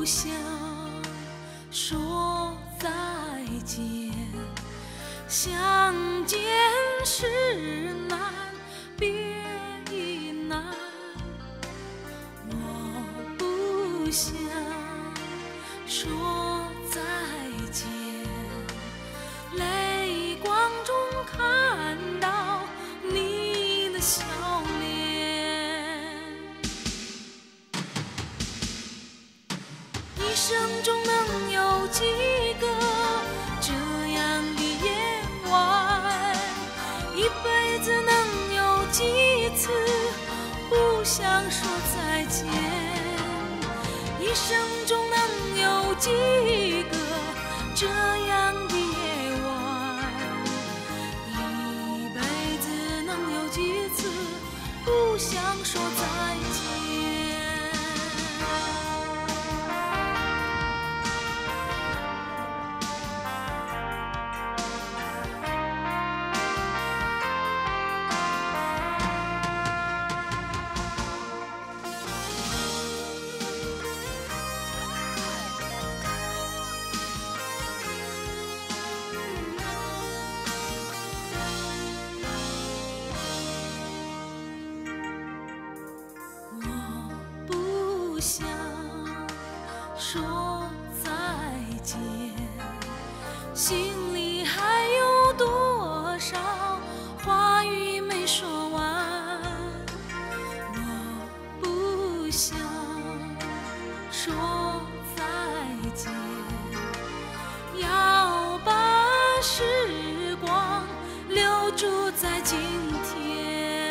想说再见，相见时难别亦难，我不想说再见，泪光中看到你的笑脸，一生中能有几个这样的夜晚，一辈子能有几次不想说再见，一生中能有几个这样的夜晚，一辈子能有几次不想说再见。不想说再见，心里还有多少话语没说完，我不想说再见，要把时光留住在今天，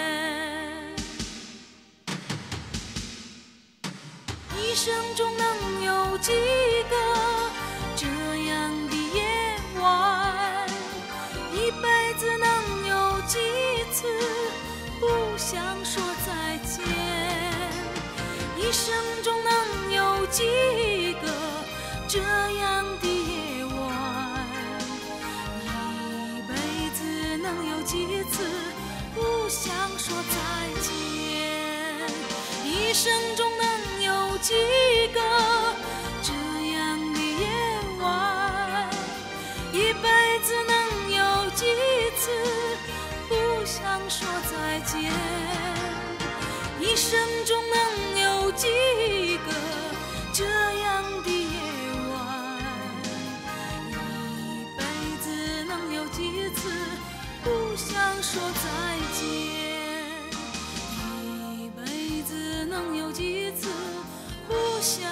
一生中能有几个这样的夜晚，一辈子能有几次不想说再见，一生中能有几个这样的夜晚，一辈子能有几次不想说再见，一生中能有几个这样的夜晚，一辈子能有几次不想说再见，一生中能有几个这样的夜晚，一辈子能有几次不想说再见，一辈子能有几次不想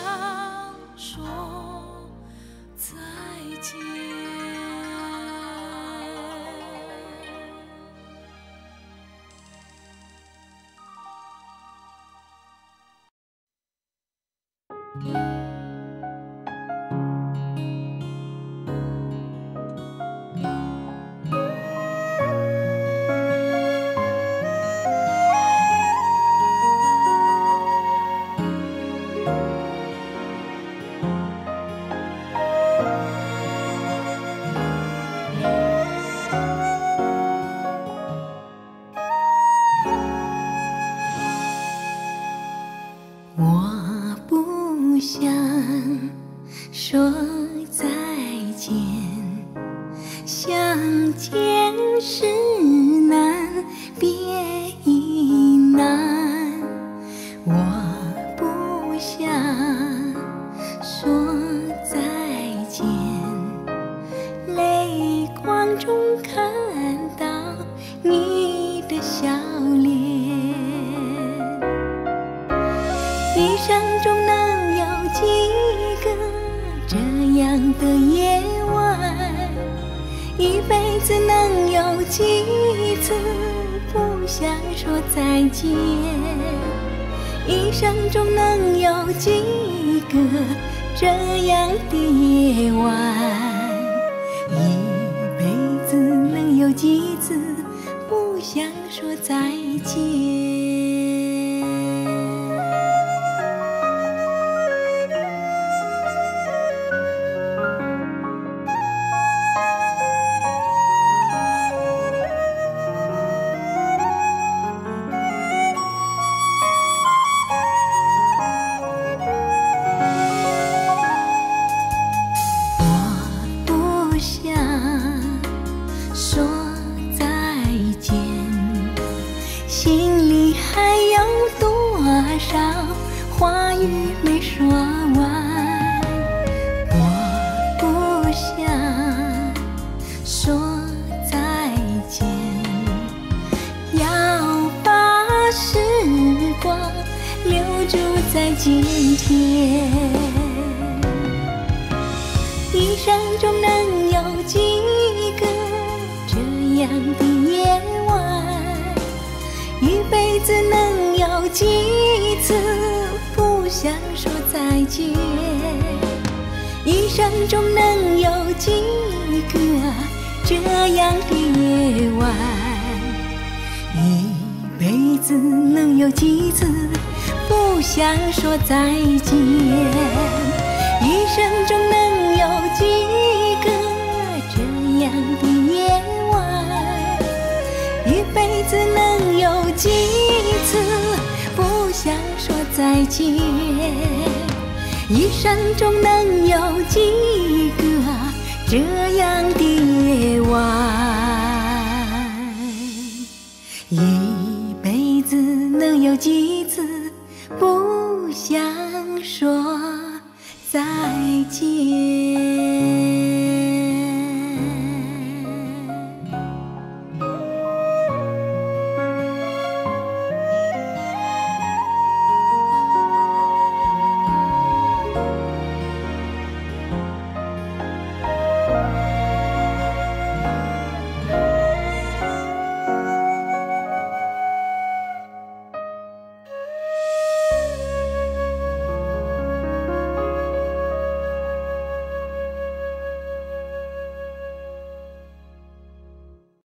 说再见。 我不想说再见，相见时难别亦难，我不想说再见，泪光中看到你的笑脸，一生中能有几个这样的夜晚，一辈子能有几次不想说再见，一生中能有几个这样的夜晚，一辈子能有几次不想说再见。 生中能有几个这样的夜晚？一辈子能有几次不想说再见？一生中能有几个这样的夜晚？一辈子能有几次不想说再见？一生中能有几个这样的夜晚？一辈子能有几次不想说再见？一生中能有几个这样的夜晚？一辈子能有几次不想说再见？